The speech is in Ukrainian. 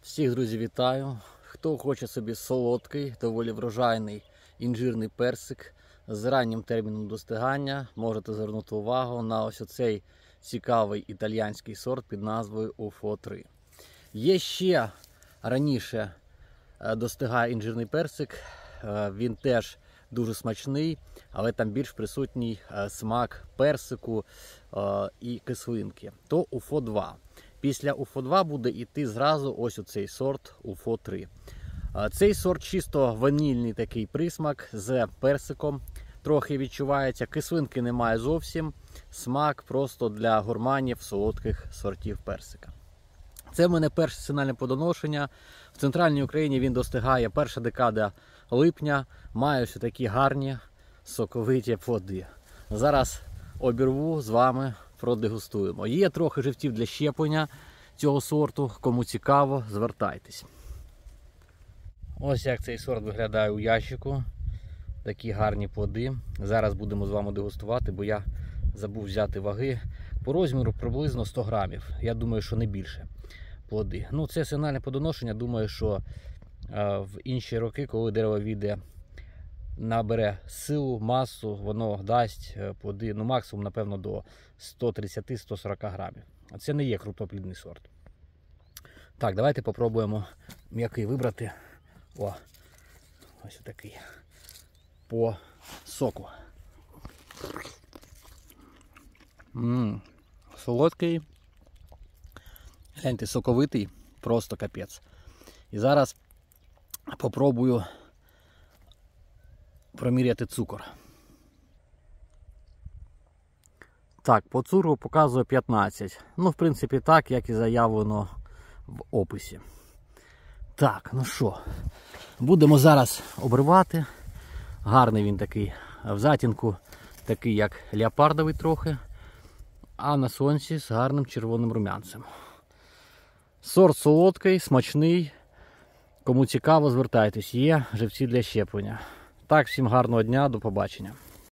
Всіх, друзі, вітаю! Хто хоче собі солодкий, доволі врожайний інжирний персик з раннім терміном достигання, можете звернути увагу на ось оцей цікавий італійський сорт під назвою UFO-3. Є ще раніше достигає інжирний персик, він теж дуже смачний, але там більш присутній смак персику і кислинки. То UFO-2. Після UFO-2 буде йти зразу ось оцей сорт UFO-3. Цей сорт чисто ванільний такий присмак з персиком. Трохи відчувається, кислинки немає зовсім. Смак просто для гурманів солодких сортів персика. Це в мене перше сигнальне плодоношення. В центральній Україні він достигає перша декада липня. Має ось такі гарні соковиті плоди. Зараз обірву, з вами продегустуємо. Є трохи живців для щеплення цього сорту. Кому цікаво, звертайтесь. Ось як цей сорт виглядає у ящику. Такі гарні плоди. Зараз будемо з вами дегустувати, бо я забув взяти ваги. По розміру приблизно 100 грамів. Я думаю, що не більше плоди. Ну, це сигнальне плодоношення. Думаю, що в інші роки, коли дерево війде, набере силу, масу, воно дасть плоди, ну максимум, напевно, до 130-140 грамів. Це не є крупноплідний сорт. Так, давайте попробуємо м'який вибрати. О, ось такий. По соку. Солодкий. Гляньте, соковитий, просто капець. І зараз попробую проміряти цукор. Так, по цукру показує 15. Ну, в принципі, так, як і заявлено в описі. Так, ну що, будемо зараз обривати. Гарний він такий, в затінку такий, як леопардовий трохи, а на сонці з гарним червоним рум'янцем. Сорт солодкий, смачний. Кому цікаво, звертайтесь, є живці для щеплення. Так, всім гарного дня, до побачення.